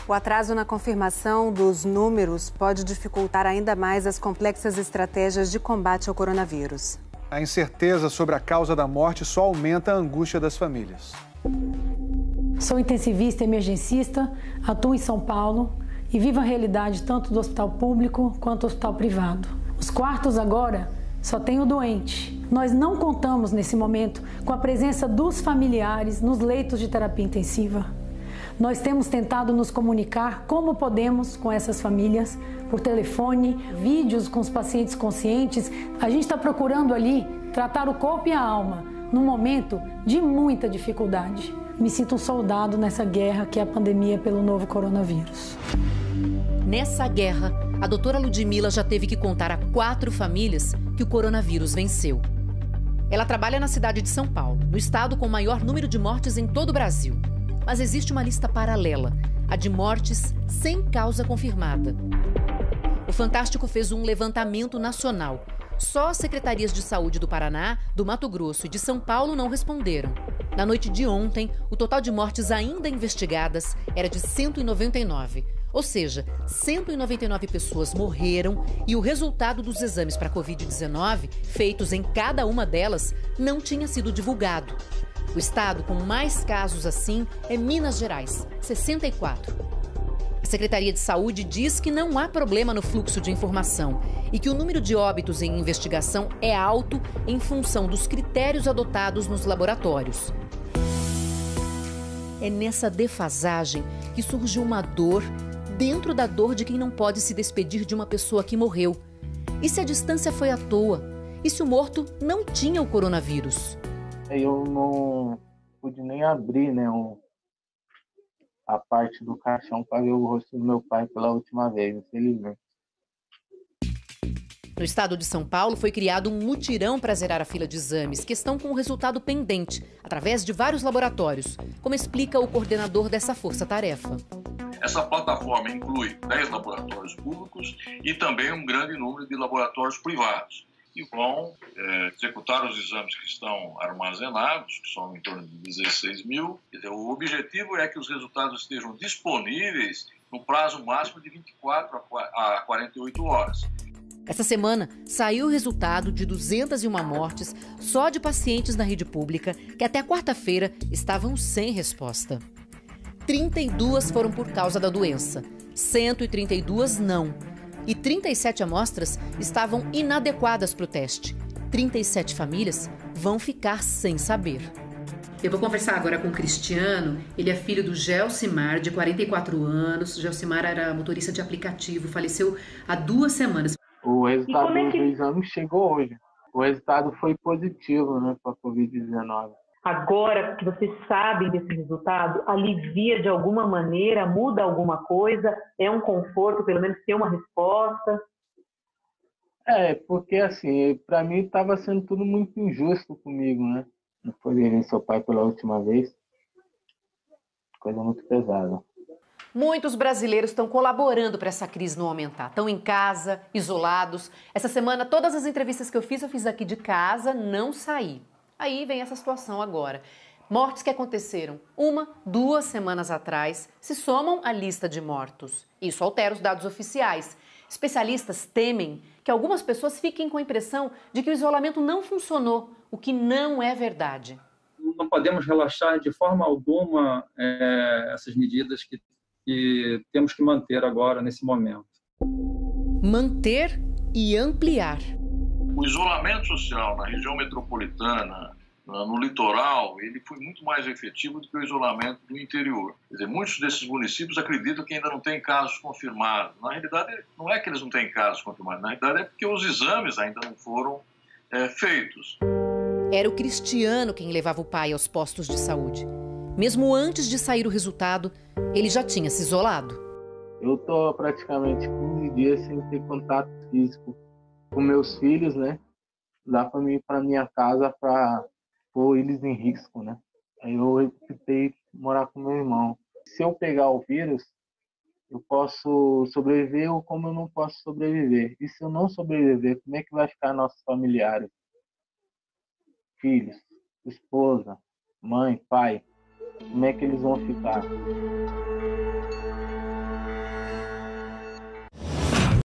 O atraso na confirmação dos números pode dificultar ainda mais as complexas estratégias de combate ao coronavírus. A incerteza sobre a causa da morte só aumenta a angústia das famílias. Sou intensivista e emergencista, atuo em São Paulo e vivo a realidade tanto do hospital público quanto do hospital privado. Os quartos agora só tem o doente. Nós não contamos nesse momento com a presença dos familiares nos leitos de terapia intensiva. Nós temos tentado nos comunicar como podemos com essas famílias, por telefone, vídeos com os pacientes conscientes. A gente está procurando ali tratar o corpo e a alma, num momento de muita dificuldade. Me sinto um soldado nessa guerra que é a pandemia pelo novo coronavírus. Nessa guerra, a doutora Ludmila já teve que contar a 4 famílias que o coronavírus venceu. Ela trabalha na cidade de São Paulo, no estado com o maior número de mortes em todo o Brasil. Mas existe uma lista paralela, a de mortes sem causa confirmada. O Fantástico fez um levantamento nacional. Só as secretarias de saúde do Paraná, do Mato Grosso e de São Paulo não responderam. Na noite de ontem, o total de mortes ainda investigadas era de 199. Ou seja, 199 pessoas morreram e o resultado dos exames para Covid-19, feitos em cada uma delas, não tinha sido divulgado. O estado com mais casos assim é Minas Gerais, 64. A Secretaria de Saúde diz que não há problema no fluxo de informação e que o número de óbitos em investigação é alto em função dos critérios adotados nos laboratórios. É nessa defasagem que surgiu uma dor dentro da dor de quem não pode se despedir de uma pessoa que morreu. E se a distância foi à toa? E se o morto não tinha o coronavírus? Eu não pude nem abrir, né, a parte do caixão para ver o rosto do meu pai pela última vez, infelizmente. No estado de São Paulo, foi criado um mutirão para zerar a fila de exames, que estão com o resultado pendente, através de vários laboratórios, como explica o coordenador dessa força-tarefa. Essa plataforma inclui 10 laboratórios públicos e também um grande número de laboratórios privados, que vão executar os exames que estão armazenados, que são em torno de 16 mil. O objetivo é que os resultados estejam disponíveis no prazo máximo de 24 a 48 horas. Essa semana, saiu o resultado de 201 mortes só de pacientes na rede pública que até quarta-feira estavam sem resposta. 32 foram por causa da doença, 132 não. E 37 amostras estavam inadequadas para o teste. 37 famílias vão ficar sem saber. Eu vou conversar agora com o Cristiano. Ele é filho do Gelsimar, de 44 anos. Gelsimar era motorista de aplicativo, faleceu há 2 semanas. O resultado do exame chegou hoje. O resultado foi positivo, né, para a Covid-19. Agora que vocês sabem desse resultado, alivia de alguma maneira, muda alguma coisa? É um conforto, pelo menos, ter uma resposta? Porque assim, para mim estava sendo tudo muito injusto comigo, né? Não poder ver seu pai pela última vez. Coisa muito pesada. Muitos brasileiros estão colaborando para essa crise não aumentar. Estão em casa, isolados. Essa semana, todas as entrevistas que eu fiz aqui de casa, não saí. Aí vem essa situação agora. Mortes que aconteceram 1, 2 semanas atrás se somam à lista de mortos. Isso altera os dados oficiais. Especialistas temem que algumas pessoas fiquem com a impressão de que o isolamento não funcionou, o que não é verdade. Não podemos relaxar de forma alguma essas medidas que temos que manter agora, nesse momento. Manter e ampliar. O isolamento social na região metropolitana, no litoral, ele foi muito mais efetivo do que o isolamento do interior. Quer dizer, muitos desses municípios acreditam que ainda não tem casos confirmados. Na realidade, não é que eles não têm casos confirmados, na realidade é porque os exames ainda não foram feitos. Era o Cristiano quem levava o pai aos postos de saúde. Mesmo antes de sair o resultado, ele já tinha se isolado. Eu estou praticamente 15 dias sem ter contato físico com meus filhos, né? Dá para mim ir para minha casa para pôr eles em risco, né? Aí eu optei morar com meu irmão. Se eu pegar o vírus, eu posso sobreviver ou como eu não posso sobreviver. E se eu não sobreviver, como é que vai ficar nossos familiares? Filhos, esposa, mãe, pai. Como é que eles vão ficar?